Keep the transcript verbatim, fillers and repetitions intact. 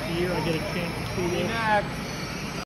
to you. I get a chance to see See you this. next.